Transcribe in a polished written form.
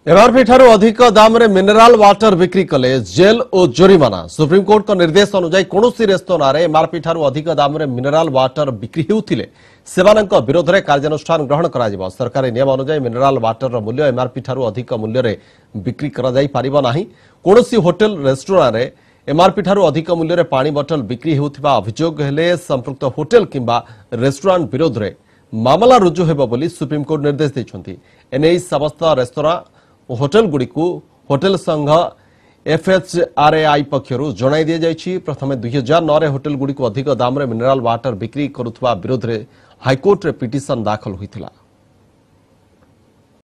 MRP ठारू अधिक दाम रे मिनरल वाटर बिक्री कले जेल और जोरिमाना। सुप्रीमकोर्ट का निर्देश अनुसार कौन रेस्तोरां एमआरपी ठारू अधिक दाम रे मिनरल वाटर बिक्री होउथिले सेमानक विरोध में कार्यानुष्ठान ग्रहण करा। सरकारी नियम अनुसार मिनरल वाटर मूल्य एमआरपी ठारू अधिक मूल्य रे बिक्री करा जाई पारिबो नाही। कोनोसी होटल रेस्तोरां रे एमआरपी ठारू अधिक मूल्य रे पानी बोतल बिक्री होउथिबा अभियोग हेले संपृक्त होटल किंबा रेस्तोरां विरोध में मामला रुजु हेबो बोली सुप्रीमकोर्ट निर्देश दैछंती। एने समस्त रेस्तोरां होटल गुड़ी को होटल संघ FHRAI पक्षरु जणाई दिया जायछि। प्रथमे 2009 रे होटल गुड़ी को अधिक दाम रे मिनरल वाटर बिक्री करुथबा विरोध रे हाईकोर्ट रे पिटिशन दाखल होइथिला।